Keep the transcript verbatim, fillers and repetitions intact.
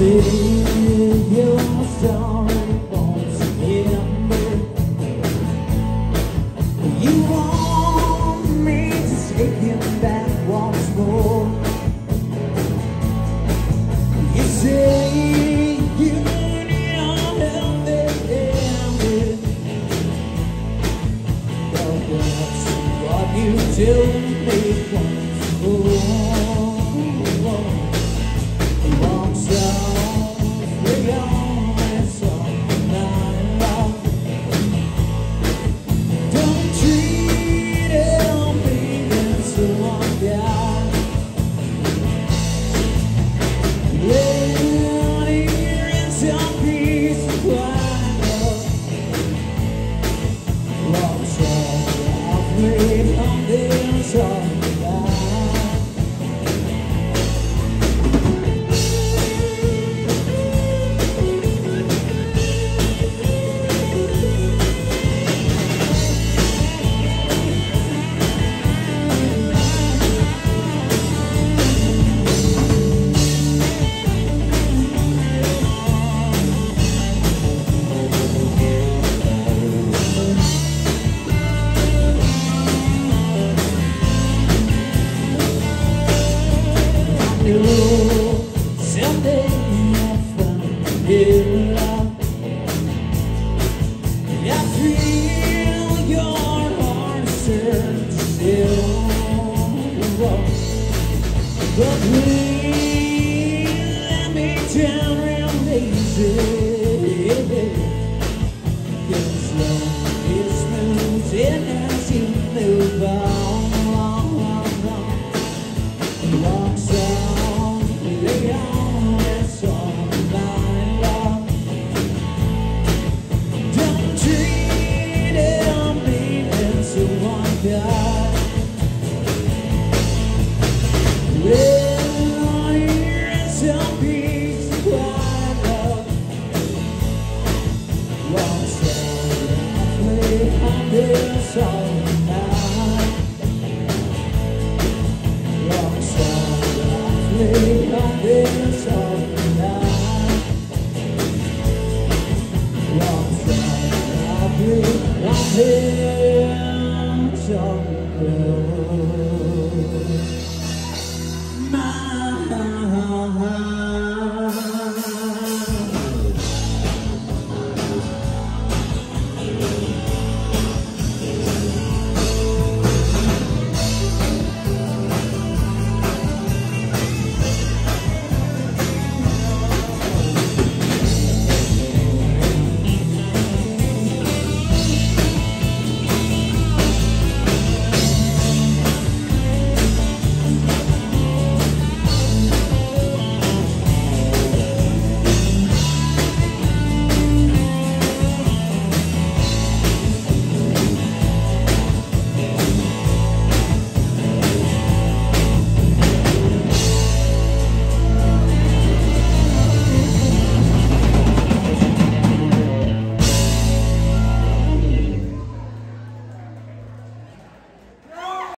You're sorry once again, you want me to take him back once more. You say you need all help there, but that's what you tell me once more. Someday I'll find you love. I feel your heart turn to silver, but please let me down real easy, 'cause love is smooth as you move on. Well, here's some peace and quiet love. Walk softly on this all night. Walk softly on this all night.